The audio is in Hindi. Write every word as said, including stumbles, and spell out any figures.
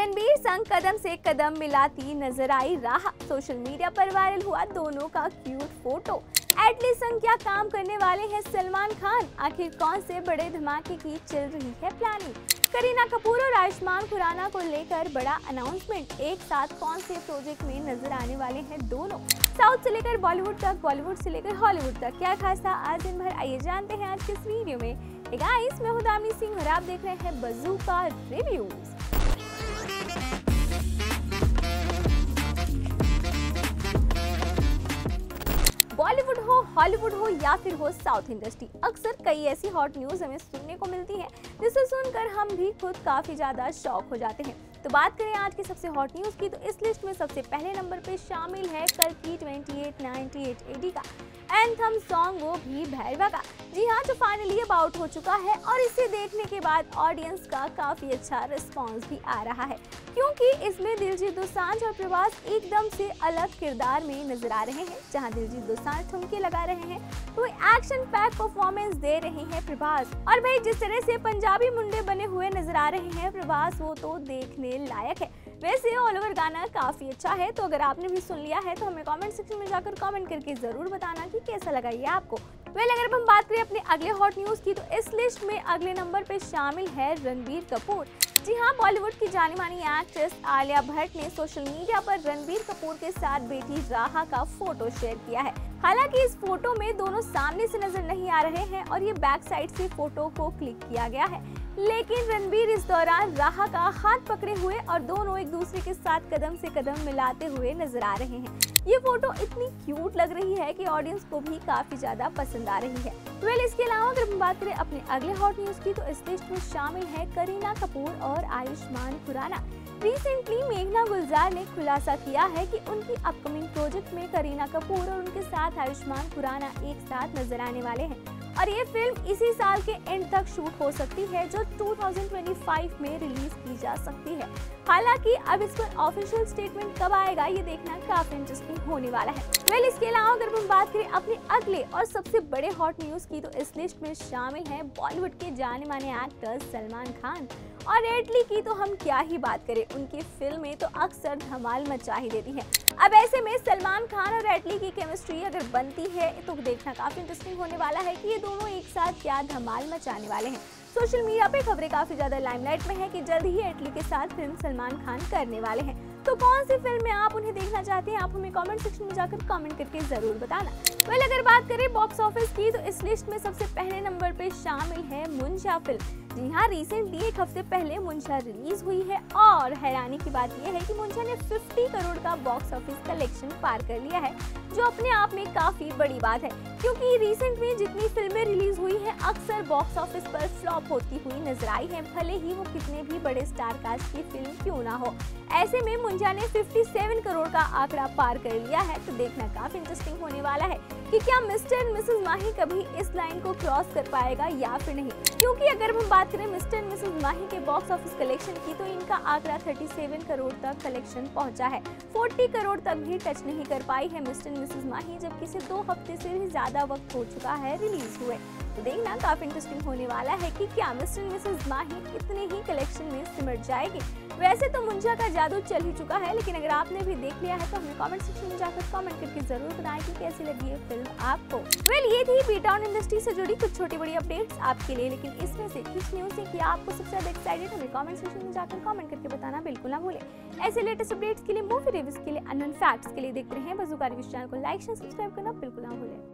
रणबीर संग कदम से कदम मिलाती नजर आई राह। सोशल मीडिया पर वायरल हुआ दोनों का क्यूट फोटो। एटली संग क्या काम करने वाले हैं सलमान खान? आखिर कौन से बड़े धमाके की चल रही है प्लानिंग? करीना कपूर और आयुष्मान खुराना को लेकर बड़ा अनाउंसमेंट। एक साथ कौन से प्रोजेक्ट में नजर आने वाले हैं दोनों? साउथ से लेकर बॉलीवुड तक, बॉलीवुड से लेकर हॉलीवुड तक, क्या खास था आज दिन भर? आइए जानते हैं आज के इस वीडियो में। हे गाइस, मैं हूं दामिनी सिंह और आप देख रहे हैं बज़ूका रिव्यूज। बॉलीवुड हो, हॉलीवुड हो या फिर हो साउथ इंडस्ट्री, अक्सर कई ऐसी हॉट न्यूज हमें सुनने को मिलती है जिसे सुनकर हम भी खुद काफी ज्यादा शॉक हो जाते हैं। तो बात करें आज की सबसे हॉट न्यूज की, तो इस लिस्ट में सबसे पहले नंबर पे शामिल है कल की अट्ठाईस अट्ठानवे एडी का एंथम सॉन्ग, वो भी भैरवा का। जी हाँ, जो फाइनली अब आउट हो चुका है और इसे देखने के बाद ऑडियंस का काफी अच्छा रिस्पांस भी आ रहा है, क्योंकि इसमें दिलजीत दोसांझ और प्रभास एकदम से अलग किरदार में नजर आ रहे हैं। जहां दिलजीत दोसांझ ठुमके लगा रहे हैं, तो एक्शन पैक परफॉर्मेंस दे रहे हैं प्रभास। और भाई, जिस तरह से पंजाबी मुंडे बने हुए नजर आ रहे हैं प्रभास, वो तो देखने लायक है। वैसे ऑल ओवर गाना काफी अच्छा है, तो अगर आपने भी सुन लिया है तो हमें कमेंट सेक्शन में जाकर कमेंट करके जरूर बताना कि कैसा लगा ये आपको। वेल, अगर हम बात करें अपने अगले हॉट न्यूज की, तो इस लिस्ट में अगले नंबर पे शामिल है रणबीर कपूर। जी हाँ, बॉलीवुड की जानी मानी एक्ट्रेस आलिया भट्ट ने सोशल मीडिया पर रणबीर कपूर के साथ बेटी राहा का फोटो शेयर किया है। हालांकि इस फोटो में दोनों सामने से नजर नहीं आ रहे हैं और ये बैक साइड से फोटो को क्लिक किया गया है, लेकिन रणबीर इस दौरान राहा का हाथ पकड़े हुए और दोनों एक दूसरे के साथ कदम से कदम मिलाते हुए नजर आ रहे हैं। ये फोटो इतनी क्यूट लग रही है कि ऑडियंस को भी काफी ज्यादा पसंद आ रही है। वेल, इसके अलावा अगर हम बात करें अपने अगले हॉट न्यूज की, तो इस लिस्ट में शामिल है करीना कपूर और आयुष्मान खुराना। रिसेंटली मेघना गुलजार ने खुलासा किया है कि उनकी अपकमिंग प्रोजेक्ट में करीना कपूर और उनके साथ आयुष्मान खुराना एक साथ नजर आने वाले हैं और ये फिल्म इसी साल के एंड तक शूट हो सकती है, जो दो हज़ार पच्चीस में रिलीज की जा सकती है। हालांकि अब इस पर ऑफिशियल स्टेटमेंट कब आएगा ये देखना काफी इंटरेस्टिंग होने वाला है। वेल, इसके अलावा अगर हम बात करें अपने अगले और सबसे बड़े हॉट न्यूज की, तो इस लिस्ट में शामिल है बॉलीवुड के जाने माने एक्टर सलमान खान और एटली की तो हम क्या ही बात करें, उनकी फिल्में तो अक्सर धमाल मचा ही देती है। अब ऐसे में सलमान खान और एटली की केमिस्ट्री अगर बनती है तो देखना काफी इंटरेस्टिंग होने वाला है कि ये दोनों एक साथ क्या धमाल मचाने वाले हैं। सोशल मीडिया पे खबरें काफी ज्यादा लाइमलाइट में है कि जल्द ही एटली के साथ फिल्म सलमान खान करने वाले हैं। तो कौन सी फिल्म में आप उन्हें देखना चाहते हैं, आप हमें कमेंट सेक्शन में जाकर कमेंट करके जरूर बताना। वेल, अगर बात करें बॉक्स ऑफिस की, तो इस लिस्ट में सबसे पहले नंबर पे शामिल है मुंशा फिल्म। जी हाँ, रिसेंटली एक हफ्ते पहले मुंशा रिलीज हुई है और हैरानी की बात यह है कि मुंशा ने पचास करोड़ का बॉक्स ऑफिस कलेक्शन पार कर लिया है, जो अपने आप में काफी बड़ी बात है, क्योंकि रिसेंट में जितनी फिल्में रिलीज हुई हैं अक्सर बॉक्स ऑफिस पर फ्लॉप होती हुई नजर आई हैं, भले ही वो कितने भी बड़े स्टार कास्ट की फिल्म क्यों ना हो। ऐसे में मुंशा ने सत्तावन करोड़ का आंकड़ा पार कर लिया है, तो देखना काफी इंटरेस्टिंग होने वाला है कि क्या मिस्टर एंड मिसेस माही कभी इस लाइन को क्रॉस कर पाएगा या फिर नहीं। क्योंकि अगर हम बात करें मिस्टर एंड मिसेस माही के बॉक्स ऑफिस कलेक्शन की, तो इनका आंकड़ा सैंतीस करोड़ तक कलेक्शन पहुंचा है। चालीस करोड़ तक भी टच नहीं कर पाई है मिस्टर एंड मिसेस माही, जबकि इसे दो हफ्ते से भी ज्यादा वक्त हो चुका है रिलीज हुए। तो देखना काफी इंटरेस्टिंग होने वाला है कि क्या मिस्टर एंड मिसेस माही इतने ही कलेक्शन में सिमट जाएगी। वैसे तो मुंशा का जादू चल ही चुका है, लेकिन अगर आपने भी देख लिया है तो हमें कमेंट सेक्शन में जाकर कमेंट करके जरूर बताएं कि कैसी लगी ये फिल्म आपको। वेल, ये थी बी टाउन इंडस्ट्री से जुड़ी कुछ छोटी बड़ी अपडेट्स आपके लिए, लेकिन इसमें से किस न्यूज से किया आपको सबसे ज्यादा एक्साइटेड, हमें कमेंट सेक्शन में जाकर कमेंट करके बताना बिल्कुल ना भूलें। ऐसे लेटेस्ट अपडेट्स के लिए, मूवी रिव्यूज के लिए, अननोन फैक्ट्स के लिए देखते रहें बज़ूका रिव्यूज चैनल को लाइक शेयर सब्सक्राइब करना बिल्कुल ना भूलें।